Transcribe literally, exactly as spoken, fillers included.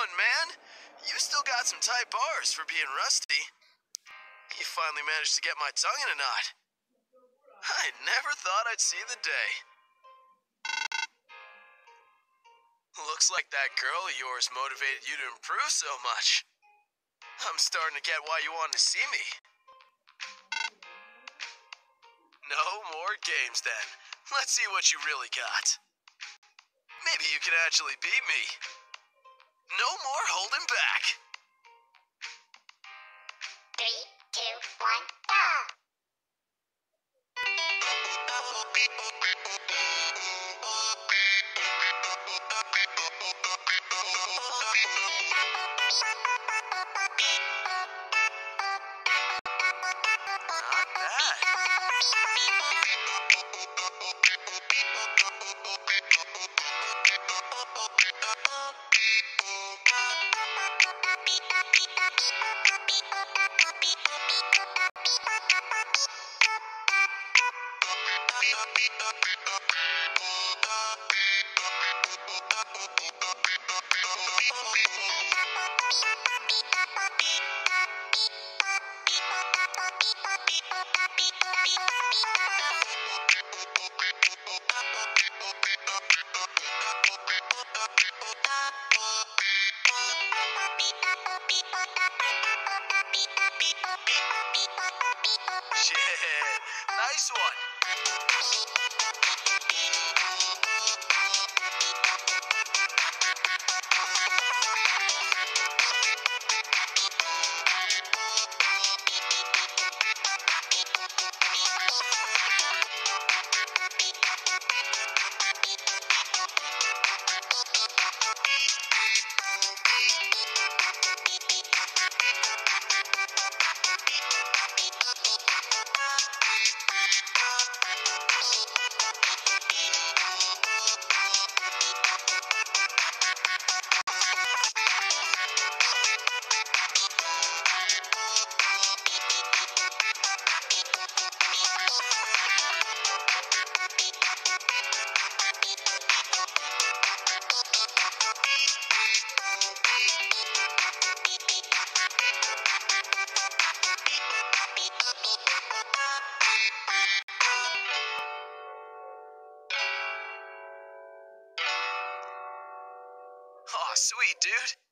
going, man? You still got some tight bars for being rusty. You finally managed to get my tongue in a knot. I never thought I'd see the day. Looks like that girl of yours motivated you to improve so much. I'm starting to get why you wanted to see me. No more games then. Let's see what you really got. Maybe you can actually beat me. No more holding back. Three, two, one, go! Not bad. Shit, nice one. Aw, sweet, dude.